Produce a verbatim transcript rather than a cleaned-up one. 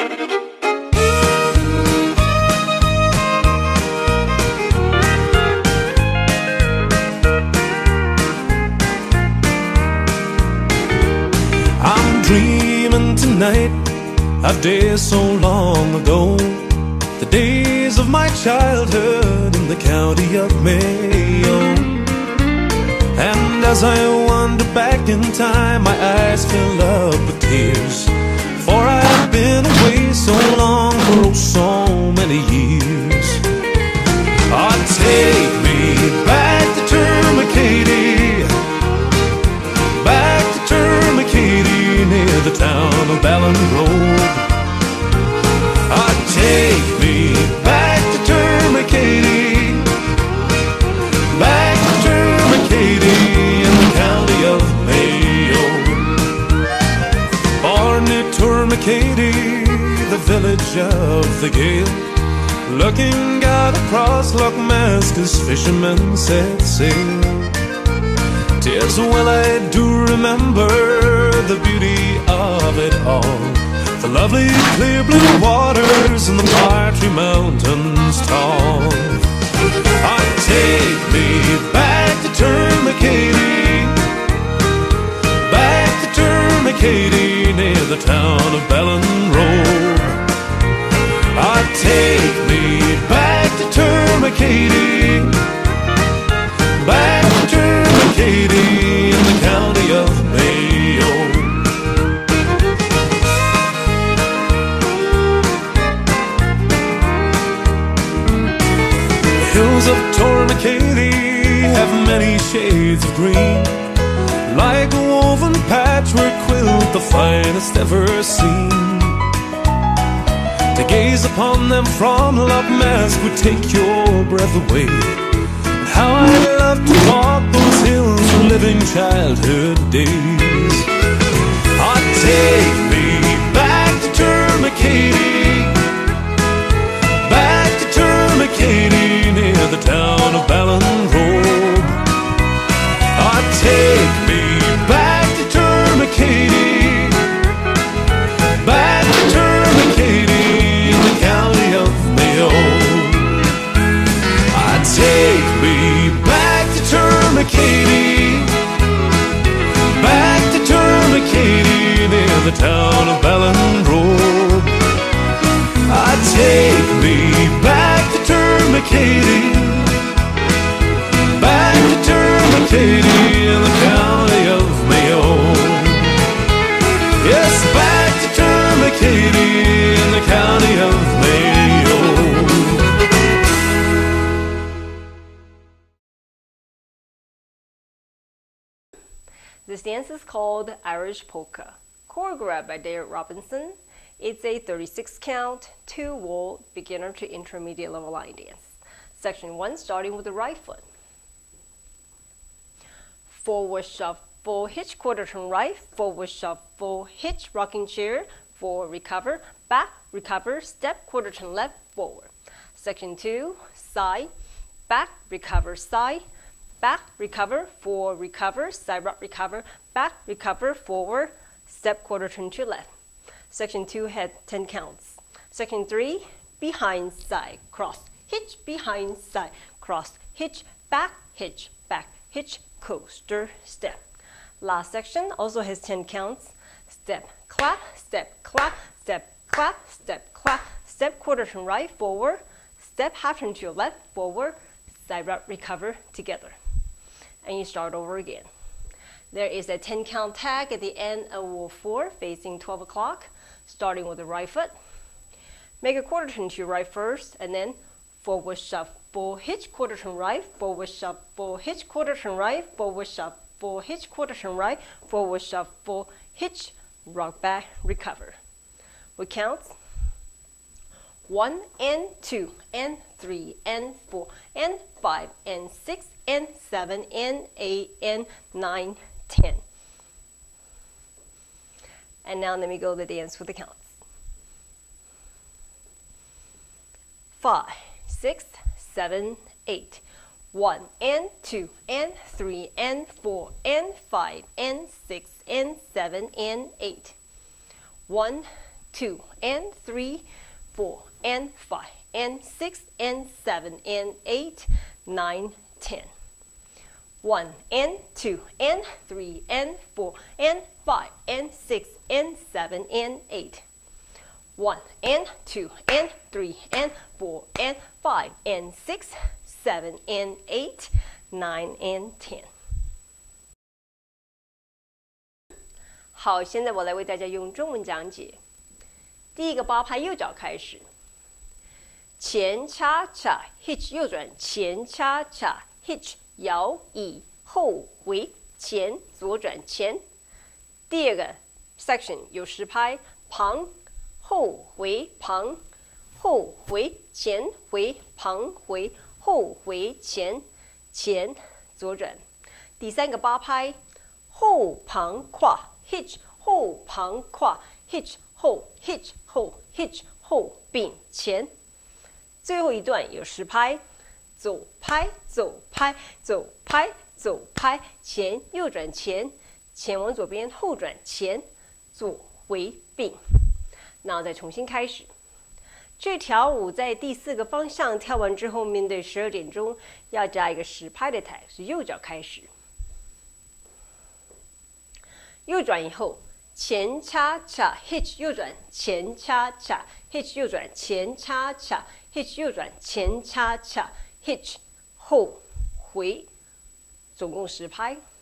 Dreaming tonight of days so long ago, the days of my childhood in the county of Mayo. And as I wander back in time, my eyes fill up with tears, for I've been away so long, for oh so many years. Oh, take me back to Termacady, back to Termacady, near the town of Ballinrobe. Ah, take me back to Termacady, back to Termacady in the county of Mayo. Born near Termacady, the village of the Gale, looking out across Loch Mask's fishermen set sail. 'Tis well I do remember the beauty of it all, the lovely clear blue waters and the Partry Mountains tall. Ah, take me back to Termacady, back to Termacady, near the town of Ballinrobe. Ah, take me back to Termacady, back to Termacady in the county of Mayo. The hills of Termacady have many shades of green, like a woven patchwork quilt, the finest ever seen. To gaze upon them from Loch Mask would take your breath away. How I love to walk those hills, reliving childhood days. Ah, take me back to Termacady, back to Termacady, near the town of Ballinrobe. Ah, take me back to Termacady, back to Termacady in the county of Mayo. Ah, take me back to Termacady, back to Termacady, near the town of Ballinrobe. Ah, take me back to Termacady, back to Termacady in the county of Mayo. Yes, back to Termacady in the county of Mayo. This dance is called Irish Polka, choreographed by David Robinson. It's a thirty-six count, two wall, beginner to intermediate level line dance. Section one, starting with the right foot. Forward shuffle, hitch, quarter turn right, forward shuffle, hitch, rocking chair, forward recover, back, recover, step, quarter turn left, forward. Section two, side, back, recover, side, back, recover, forward, recover, side rock, recover, back, recover, forward, step, quarter turn to left. Section two had ten counts. Section three, behind, side, cross, hitch, behind, side, cross, hitch, back, hitch, back, hitch, coaster, step. Last section also has ten counts. Step, clap, step, clap, step, clap, step, clap, step, quarter turn right, forward, step, half turn to your left, forward, side rock, recover, together. And you start over again. There is a ten count tag at the end of wall four, facing twelve o'clock, starting with the right foot. Make a quarter turn to your right first, and then forward shuffle, hitch, quarter turn right, forward shuffle, hitch, quarter turn right, forward shuffle, hitch, quarter turn right, forward shuffle, hitch, rock back, recover. We count one and two and three and four and five and six and seven and eight and nine, ten. And now let me go the dance with the counts. Five, six, seven, eight. One and two and three and four and five and six and seven and eight. One, two and three, four and five and six and seven and eight, nine, ten. One and two and three and four and five and six and seven and eight. One and two and three and four and five and six, seven and eight, nine and ten. 好，现在我来为大家用中文讲解。第一个八拍右脚开始，前恰恰 hitch 右转，前恰恰 hitch 摇移后回前左转前。第二个 section 有十拍，旁后回旁后回前回旁回后回前前左转。第三个八拍，后旁跨 hitch 后旁跨 hitch 后 hitch 后 hitch 后并前。最后一段有十拍，左拍左拍左拍左拍前右转前前往左边后转前左回并。那再重新开始。这条舞在第四个方向跳完之后，面对十二点钟要加一个十拍的台，是右脚开始。右转以后，前恰恰 hitch 右转，前恰恰 hitch 右转，前恰恰 hitch 右转，前恰恰 hitch 后回，总共十拍。